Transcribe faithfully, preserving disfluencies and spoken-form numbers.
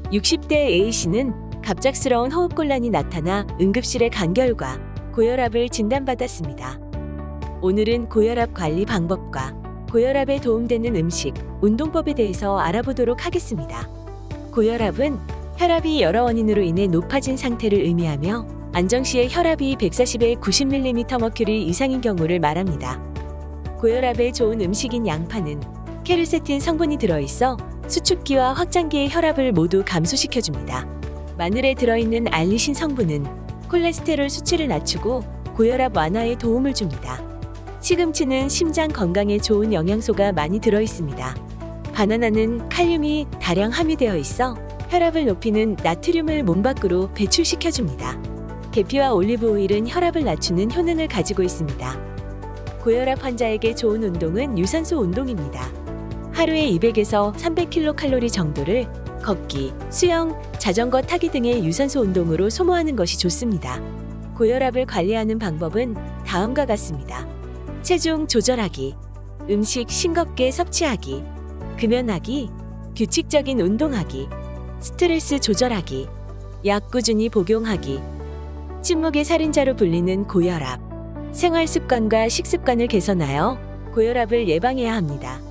육십 대 A씨는 갑작스러운 호흡곤란이 나타나 응급실에 간 결과 고혈압을 진단받았습니다. 오늘은 고혈압 관리 방법과 고혈압에 도움되는 음식, 운동법에 대해서 알아보도록 하겠습니다. 고혈압은 혈압이 여러 원인으로 인해 높아진 상태를 의미하며 안정 시에 혈압이 백사십에 구십 밀리미터 머큐리 이상인 경우를 말합니다. 고혈압에 좋은 음식인 양파는 케르세틴 성분이 들어있어 수축기와 확장기의 혈압을 모두 감소시켜줍니다. 마늘에 들어있는 알리신 성분은 콜레스테롤 수치를 낮추고 고혈압 완화에 도움을 줍니다. 시금치는 심장 건강에 좋은 영양소가 많이 들어있습니다. 바나나는 칼륨이 다량 함유되어 있어 혈압을 높이는 나트륨을 몸 밖으로 배출시켜줍니다. 계피와 올리브 오일은 혈압을 낮추는 효능을 가지고 있습니다. 고혈압 환자에게 좋은 운동은 유산소 운동입니다. 하루에 이백에서 삼백 킬로칼로리 정도를 걷기, 수영, 자전거 타기 등의 유산소 운동으로 소모하는 것이 좋습니다. 고혈압을 관리하는 방법은 다음과 같습니다. 체중 조절하기, 음식 싱겁게 섭취하기, 금연하기, 규칙적인 운동하기, 스트레스 조절하기, 약 꾸준히 복용하기. 침묵의 살인자로 불리는 고혈압. 생활 습관과 식습관을 개선하여 고혈압을 예방해야 합니다.